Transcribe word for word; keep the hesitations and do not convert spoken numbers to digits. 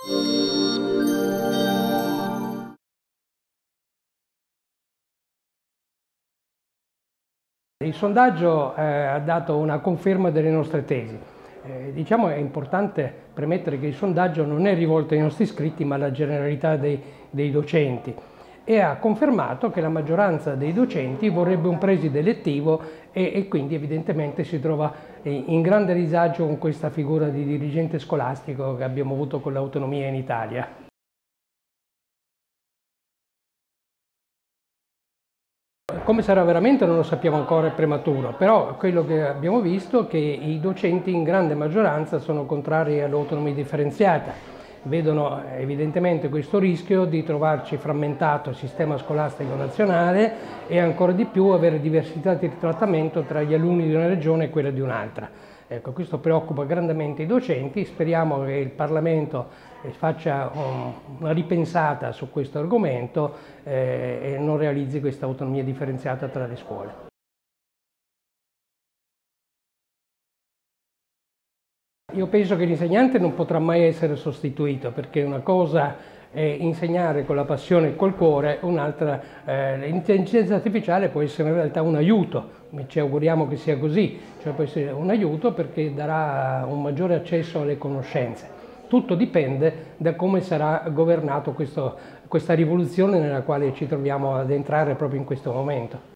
Il sondaggio eh, ha dato una conferma delle nostre tesi. Eh, diciamo è importante premettere che il sondaggio non è rivolto ai nostri iscritti ma alla generalità dei, dei docenti e ha confermato che la maggioranza dei docenti vorrebbe un preside elettivo e, e quindi evidentemente si trova in grande disagio con questa figura di dirigente scolastico che abbiamo avuto con l'autonomia in Italia. Come sarà veramente non lo sappiamo ancora, è prematuro, però quello che abbiamo visto è che i docenti in grande maggioranza sono contrari all'autonomia differenziata, vedono evidentemente questo rischio di trovarci frammentato il sistema scolastico nazionale e ancora di più avere diversità di trattamento tra gli alunni di una regione e quella di un'altra. Ecco, questo preoccupa grandemente i docenti, speriamo che il Parlamento faccia una ripensata su questo argomento eh, e non realizzi questa autonomia differenziata tra le scuole. Io penso che l'insegnante non potrà mai essere sostituito, perché una cosa è insegnare con la passione e col cuore, un'altra, eh, l'intelligenza artificiale può essere in realtà un aiuto, ci auguriamo che sia così, cioè può essere un aiuto perché darà un maggiore accesso alle conoscenze. Tutto dipende da come sarà governato questo, questa rivoluzione nella quale ci troviamo ad entrare proprio in questo momento.